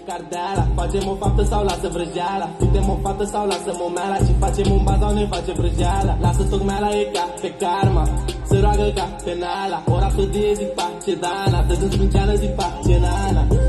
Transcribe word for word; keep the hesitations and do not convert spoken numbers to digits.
cardeala. Facem o faptă sau lasă vrăjeala, suntem o fată sau lasă momeala, și facem un ban sau ne face vrăjeala. Lasă tocmeala, e ca pe karma, se roagă ca penala. O rapsodie zic pace dana, dă-ți în sprânceană zic pace nana.